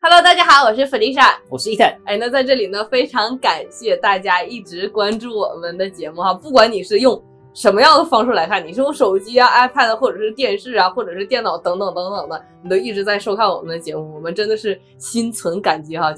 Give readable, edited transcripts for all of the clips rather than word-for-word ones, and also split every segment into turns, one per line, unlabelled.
Hello， 大家好，我是 Felicia，
我是 Ethan。
那在这里呢，非常感谢大家一直关注我们的节目哈，不管你是用什么样的方式来看，你是用手机啊、iPad 或者是电视啊，或者是电脑等等等等的，你都一直在收看我们的节目，我们真的是心存感激哈，就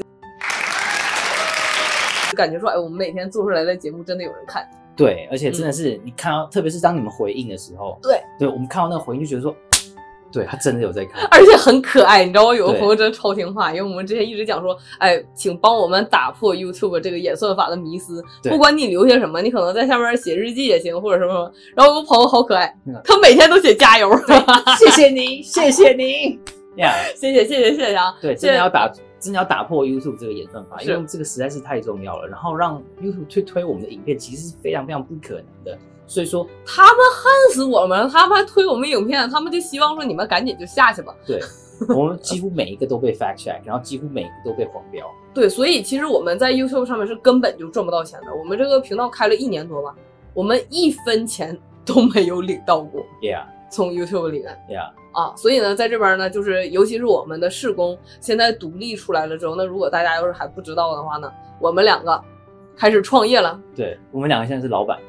感觉说，我们每天做出来的节目真的有人看。
对，而且真的是你看到，特别是当你们回应的时候，对，我们看到那个回应就觉得说，对他真的有在看，
而且很可爱，你知道吗？有的朋友真的超听话，因为我们之前一直讲说，请帮我们打破 YouTube 这个演算法的迷思，不管你留些什么，你可能在下面写日记也行，或者什么。然后有个朋友好可爱，他每天都写加油，
谢谢您，谢谢您，
谢谢啊！
对，真的要打破 YouTube 这个演算法，因为这个实在是太重要了。然后让 YouTube 去推我们的影片，其实是非常非常不可能的。所以说，
他们恨死我们了，他们还推我们影片，他们就希望说你们赶紧就下去吧。
对，我们几乎每一个都被 fact check， 然后几乎每一个都被黄标。
对，所以其实我们在 YouTube 上面是根本就赚不到钱的。我们这个频道开了1年多吧，我们1分钱都没有领到过。从 YouTube 里面。所以呢，在这边呢，就是尤其是我们的事工现在独立出来了之后，那如果大家要是还不知道的话呢，我们2个开始创业了。
对，我们2个现在是老板。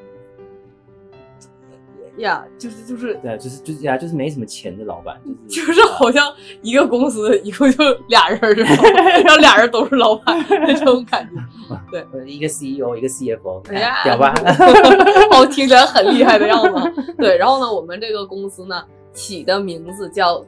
就是没什么钱的老板，
就是好像一个公司一共就俩人，然后俩人都是老板那种感觉。对，
一个 CEO， 一个 CFO，
屌吧？听起来很厉害的样子。对，然后呢，我们这个公司呢起的名字叫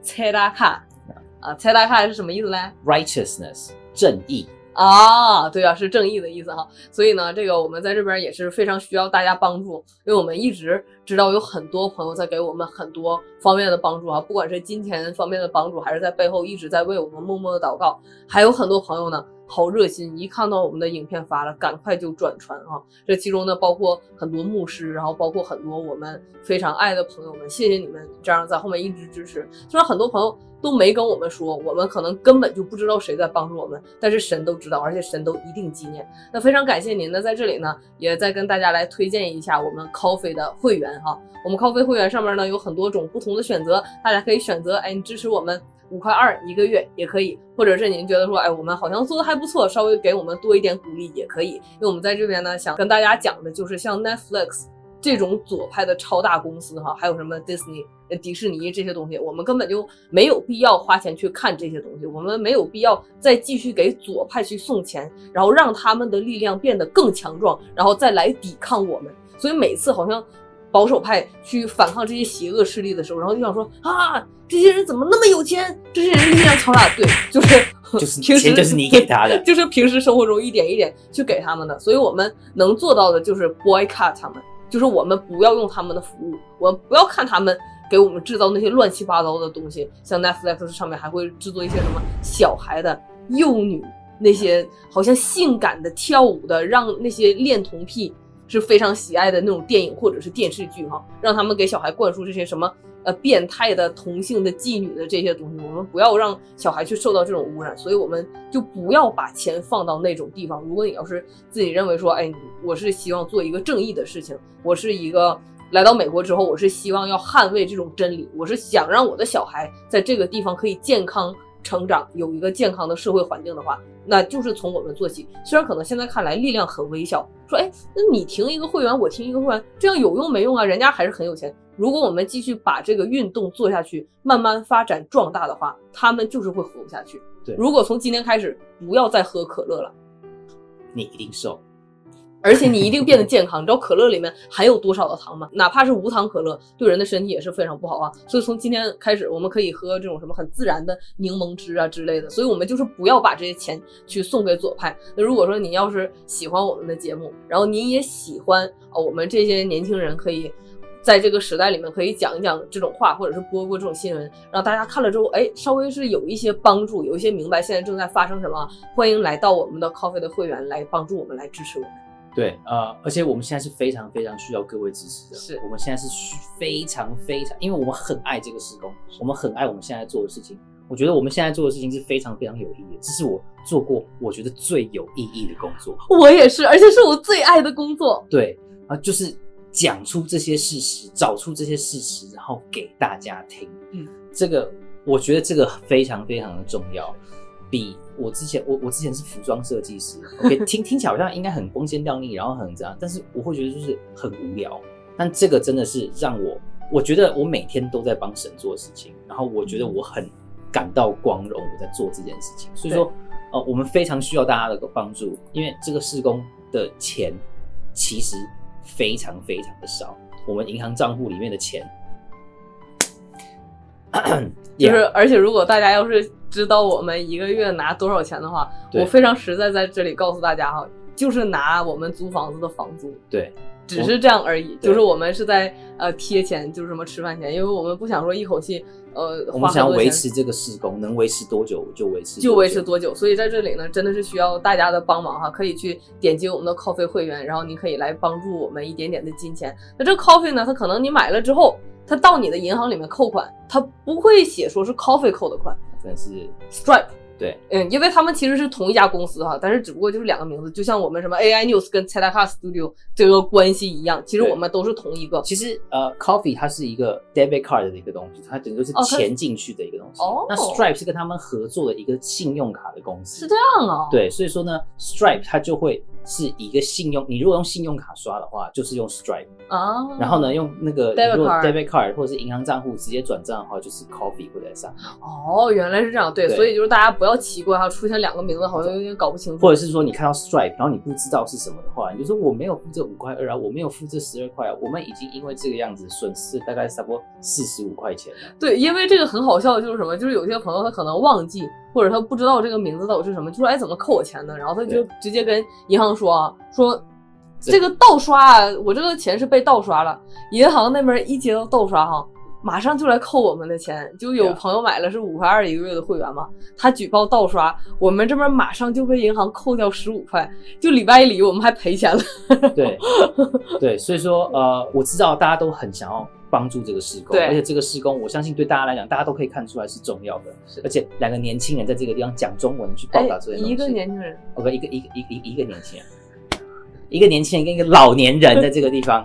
Tzedakah 是什么意思呢？
Righteousness， 正义。
对啊，是正义的意思哈。所以呢，这个我们在这边也是非常需要大家帮助，因为我们一直知道有很多朋友在给我们很多方面的帮助啊，不管是金钱方面的帮助，还是在背后一直在为我们默默的祷告。还有很多朋友呢，好热心，一看到我们的影片发了，赶快就转传啊。这其中呢，包括很多牧师，然后包括很多我们非常爱的朋友们，谢谢你们这样在后面一直支持。虽然很多朋友都没跟我们说，我们可能根本就不知道谁在帮助我们，但是神都知道，而且神都一定纪念。那非常感谢您呢，在这里呢，也再跟大家来推荐一下我们 Ko-fi 的会员哈。我们 Ko-fi 会员上面呢有很多种不同的选择，大家可以选择，你支持我们5.2块1个月也可以，或者是您觉得说，我们好像做的还不错，稍微给我们多一点鼓励也可以。因为我们在这边呢，想跟大家讲的就是像 Netflix 这种左派的超大公司哈，还有什么迪士尼这些东西，我们根本就没有必要花钱去看这些东西，我们没有必要再继续给左派去送钱，然后让他们的力量变得更强壮，然后再来抵抗我们。所以每次好像保守派去反抗这些邪恶势力的时候，然后就想说这些人怎么那么有钱，这些人力量超大。对，就是
钱就是你给他的，
就是平时生活中一点一点去给他们的。所以我们能做到的就是 boycott 他们，就是我们不要用他们的服务，我们不要看他们给我们制造那些乱七八糟的东西。像 Netflix 上面还会制作一些什么小孩的、幼女，那些好像性感的、跳舞的，让那些恋童癖是非常喜爱的那种电影或者是电视剧哈，让他们给小孩灌输这些什么变态的同性的妓女的这些东西，我们不要让小孩去受到这种污染，所以我们就不要把钱放到那种地方。如果你要是自己认为说，我是希望做一个正义的事情，我是一个来到美国之后，我是希望要捍卫这种真理，我是想让我的小孩在这个地方可以健康成长，有一个健康的社会环境的话，那就是从我们做起。虽然可能现在看来力量很微小，说那你听一个会员，我听一个会员，这样有用没用啊？人家还是很有钱。如果我们继续把这个运动做下去，慢慢发展壮大的话，他们就是会活不下去。
对，
如果从今天开始不要再喝可乐了，
你一定瘦，
而且你一定变得健康。你知道可乐里面含有多少的糖吗？哪怕是无糖可乐，对人的身体也是非常不好啊。所以从今天开始，我们可以喝这种什么很自然的柠檬汁啊之类的。所以我们就是不要把这些钱去送给左派。那如果说你要是喜欢我们的节目，然后你也喜欢我们这些年轻人可以在这个时代里面可以讲一讲这种话，或者是播这种新闻，让大家看了之后，稍微是有一些帮助，有一些明白现在正在发生什么，欢迎来到我们的 Ko-fi 的会员来帮助我们，来支持我们。
对，而且我们现在是非常非常需要各位支持的。
是，
我们现在是非常非常，因为我们很爱这个事工，我们很爱我们现在做的事情。我觉得我们现在做的事情是非常非常有意义的，这是我做过我觉得最有意义的工作。
我也是，而且是我最爱的工作。
对，就是讲出这些事实，找出这些事实，然后给大家听。这个我觉得这个非常非常的重要。 比我之前是服装设计师，OK 听起来好像应该很光鲜亮丽，然后很这样，但是我会觉得就是很无聊。但这个真的是让我觉得我每天都在帮神做事情，然后我觉得我很感到光荣，我在做这件事情。所以说，我们非常需要大家的帮助，因为这个事工的钱其实非常非常的少，我们银行账户里面的钱。
就是，而且如果大家要是知道我们一个月拿多少钱的话，我非常实在在这里告诉大家哈，就是拿我们租房子的房租，
对，
只是这样而已。就是我们是在贴钱，就是什么吃饭钱，因为我们不想说一口气
我们想要维持这个事工，能维持多久就维持
多久。所以在这里呢，真的是需要大家的帮忙哈，可以去点击我们的 Coffee 会员，然后你可以来帮助我们一点点的金钱。那这个 Coffee 呢，它可能你买了之后，它到你的银行里面扣款，它不会写说是 Coffee 扣的款，
但是
Stripe。
对，
因为他们其实是同一家公司哈，但是只不过就是两个名字，就像我们什么 AI News 跟 Tzedakah Studio 这个关系一样，其实我们都是同一个。
其实Coffee 它是一个 debit card 的一个东西，它等于就是钱进去的一个东西。那 Stripe 是跟他们合作的一个信用卡的公司。
是这样啊。
对，所以说呢 ，Stripe 它就会是一个信用，你如果用信用卡刷的话，就是用 Stripe 啊。然后呢，用那个 debit card 或者是银行账户直接转账的话，就是 Coffee 会在上面。
哦，原来是这样。对，所以就是大家不要奇怪哈，出现两个名字好像有点搞不清楚。
或者是说你看到 Stripe， 然后你不知道是什么的话，你就说我没有付这5.2块啊，我没有付这12块啊，我们已经因为这个样子损失大概差不多45块钱了。
对，因为这个很好笑的就是什么，就是有些朋友他可能忘记，或者他不知道这个名字到底是什么，就说哎怎么扣我钱呢？然后他就直接跟银行说啊，说这个盗刷啊，我这个钱是被盗刷了。银行那边一接到盗刷哈，马上就来扣我们的钱。就有朋友买了是5.2块一个月的会员嘛，他举报盗刷，我们这边马上就被银行扣掉15块，就礼拜一里我们还赔钱了。
对对，所以说我知道大家都很想要帮助这个事工，而且这个事工我相信对大家来讲，大家都可以看出来是重要的。而且2个年轻人在这个地方讲中文去报道这些东西。
一个年轻人
，OK， 一个年轻人，一个年轻人跟一个老年人在这个地方。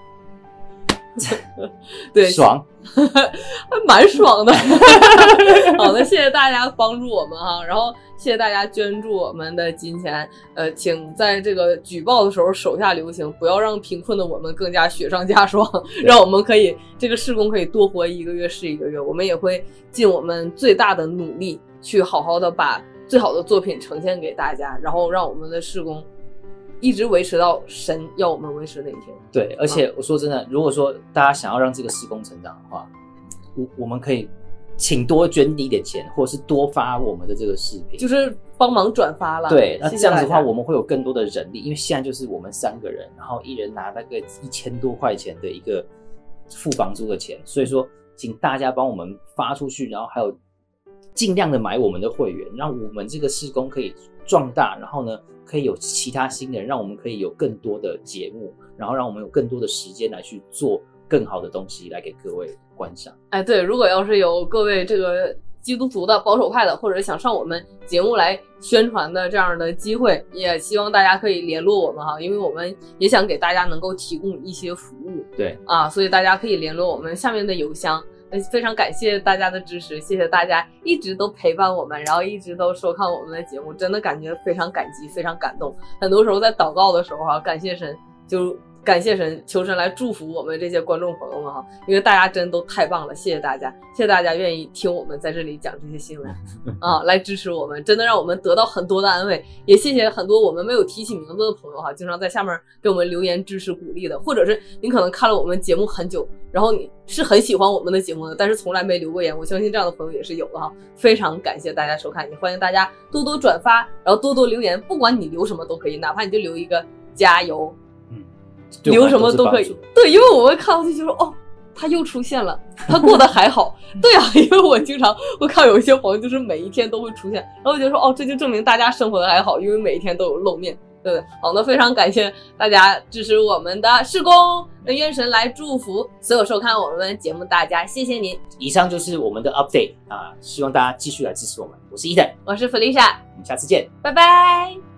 对，
爽，
蛮爽的。好的，谢谢大家帮助我们哈，然后谢谢大家捐助我们的金钱。请在这个举报的时候手下留情，不要让贫困的我们更加雪上加霜，让我们可以这个事工可以多活1个月是1个月。我们也会尽我们最大的努力去好好的把最好的作品呈现给大家，然后让我们的事工一直维持到神要我们维持那一天。
对，而且我说真的，如果说大家想要让这个事工成长的话，我们可以请多捐一点钱，或者是多发我们的这个视频，
就是帮忙转发啦。
对，那这样子的话，我们会有更多的人力，因为现在就是我们3个人，然后一人拿那个1000多块钱的一个付房租的钱，所以说，请大家帮我们发出去，然后还有尽量的买我们的会员，让我们这个事工可以壮大，然后呢，可以有其他新的人，让我们可以有更多的节目，然后让我们有更多的时间来去做更好的东西来给各位观赏。
哎，对，如果要是有各位这个基督徒的保守派的，或者想上我们节目来宣传的这样的机会，也希望大家可以联络我们哈，因为我们也想给大家能够提供一些服务。
对
啊，所以大家可以联络我们下面的邮箱。非常感谢大家的支持，谢谢大家一直都陪伴我们，然后一直都收看我们的节目，真的感觉非常感激，非常感动。很多时候在祷告的时候哈，感谢神，就感谢神，求神来祝福我们这些观众朋友们哈，因为大家真都太棒了，谢谢大家，谢谢大家愿意听我们在这里讲这些新闻啊，来支持我们，真的让我们得到很多的安慰。也谢谢很多我们没有提起名字的朋友哈，经常在下面给我们留言支持鼓励的，或者是您可能看了我们节目很久，然后你是很喜欢我们的节目的，但是从来没留过言，我相信这样的朋友也是有的哈。非常感谢大家收看，也欢迎大家多多转发，然后多多留言，不管你留什么都可以，哪怕你就留一个加油。留什么都可以，对，因为我会看到就说哦，他又出现了，他过得还好，对啊，因为我经常会看有一些朋友就是每一天都会出现，然后我就说哦，这就证明大家生活的还好，因为每一天都有露面，对不对？好，那非常感谢大家支持我们的事工，那愿神来祝福所有收看我们节目大家，谢谢您。
以上就是我们的 update 啊，希望大家继续来支持我们。我是 Ethan，
我是 Felicia，
我们下次见，
拜拜。